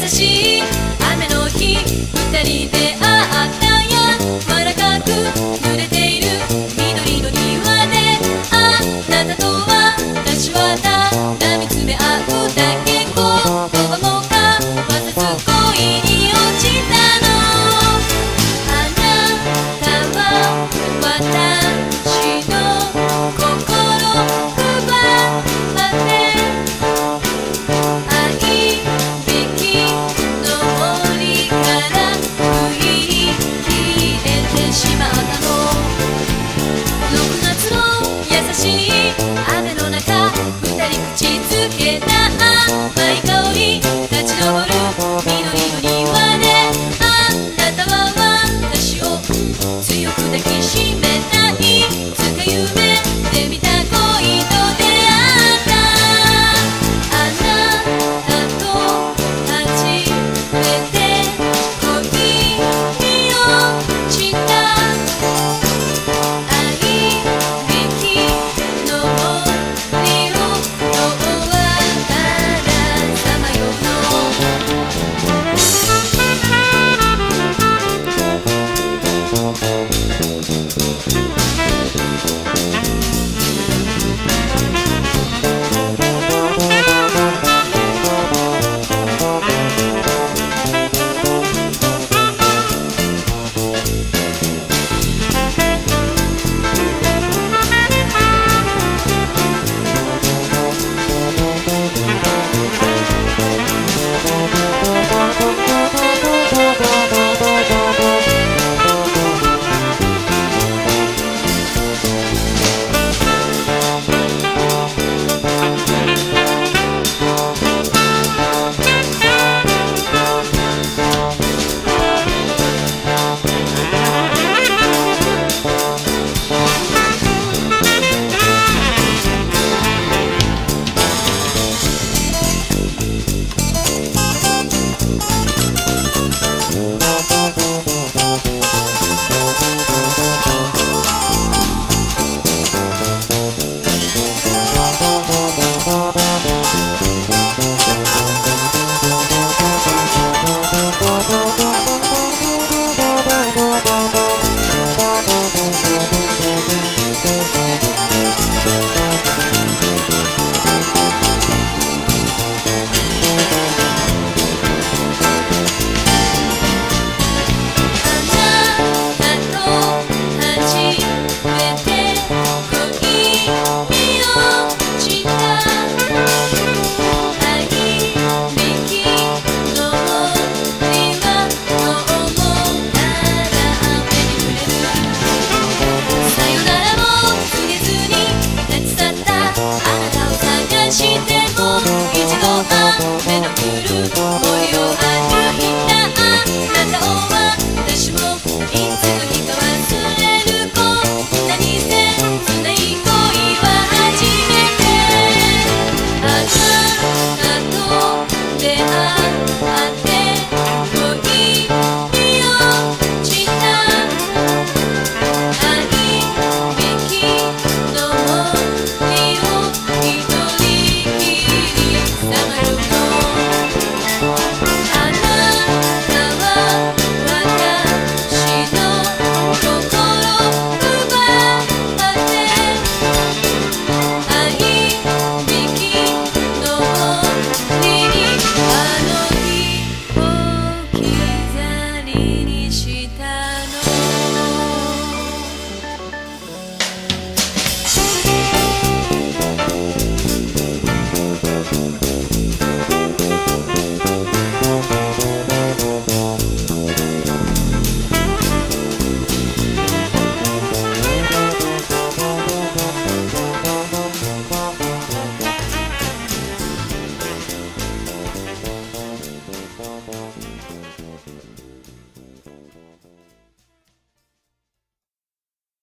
優しい雨の日、二人で会ったや柔らかく濡れている緑の庭で、あなたと私はただ見つめ合うだけ、言葉も交わさず恋に落ちたの。あなたは私の心奪って愛べきの森から振り切れてしまったの。6月の優しい雨の中、二人口づけた甘い香り立ち上る緑の庭で、あなたは私を強く抱きしめたいつか夢で見た恋と出会った。あなたと初めて恋に落ちた。愛べきの森を遠渡らさまよう